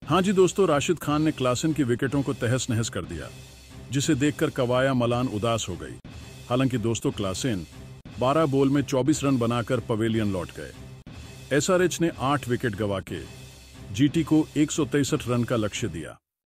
हाँ जी दोस्तों, राशिद खान ने क्लासन की विकेटों को तहस नहस कर दिया, जिसे देखकर कवाया मलान उदास हो गई। हालांकि दोस्तों, क्लासन 12 बॉल में 24 रन बनाकर पवेलियन लौट गए। एसआरएच ने 8 विकेट गंवा के जीटी को 163 रन का लक्ष्य दिया।